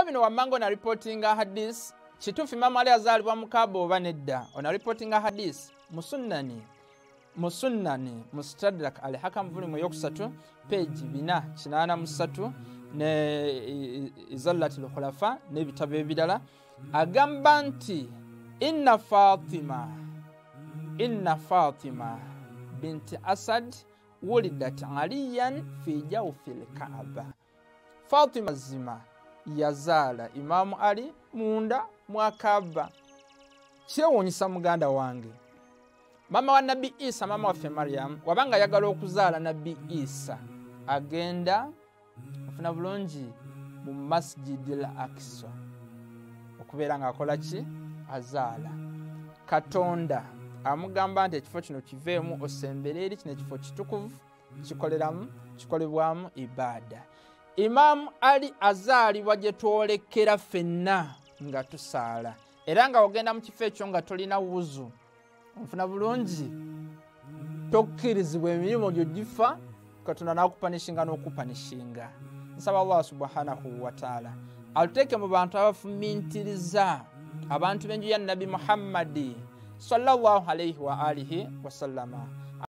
bino wamango na reportinga hadith kitufu Imam Ali azalibwa mu Kaaba oba nedda ona reportinga hadith musunnani mustadrak al-Hakam volume yokusatu page 483 ne Izalatul Khulafa ne bitabo ebirala agamba nti inna Fatima binti Asad wulidat aliyan fi jawfil Kaaba. Fatima zima yazala Imam Ali munda mwa Kaaba. Kyewuunyisa muganda wange. Mama wa Nabi Isa, mama waffe Maryam, wabanga yagala okuzaala Nabi Isa, agenda afuna bulungi mu Masjidil Aqsa okubeera nga akola ki azaala. Katonda amugamba nti ekifo kino kiveemu osembere eri kino ekifo kitukuvu kikolebwamu ibada. Imam Ali azaalibwa gye twolekera ffenna nga tusaala era nga ogenda mu kifo ekyo nga tolina wuzu nfuna bulungi tokkirizibwa emirimu gyo gifa Katonda n'akupanishinga n'okupanishinga. Nsaba Allah subhanahu wa ta'ala atuteeke mu bantu abafumintiriza abantu b'enju ya Nabi Muhammadi sallallahu alayhi wa alihi wa sallama.